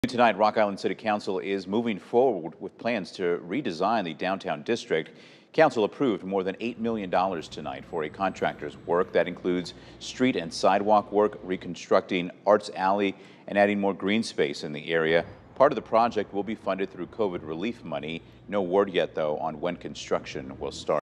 Tonight, Rock Island City Council is moving forward with plans to redesign the downtown district. Council approved more than $8 million tonight for a contractor's work that includes street and sidewalk work, reconstructing Arts Alley, and adding more green space in the area. Part of the project will be funded through COVID relief money. No word yet, though, on when construction will start.